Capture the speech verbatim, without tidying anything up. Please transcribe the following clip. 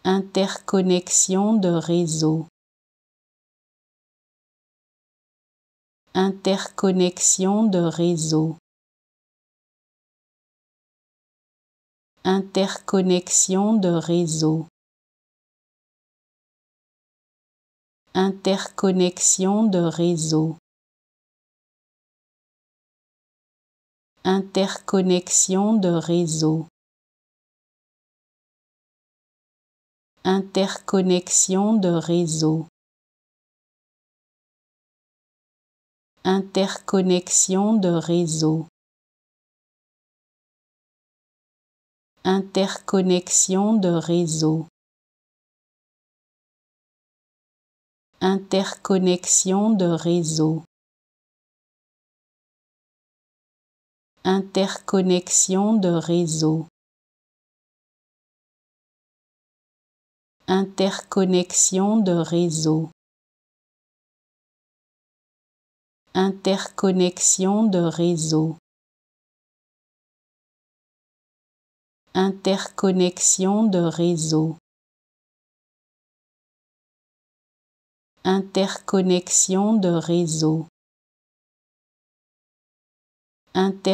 Interconnexion de réseau. Interconnexion de réseau. Interconnexion de réseau. Interconnexion de réseau. Interconnexion de réseau. Interconnexion de réseau. Interconnexion de réseau. Interconnexion de réseau. Interconnexion de réseau. Interconnexion de réseau. Interconnexion de réseau. Interconnexion de réseau. Interconnexion de réseau. Interconnexion de réseau. Inter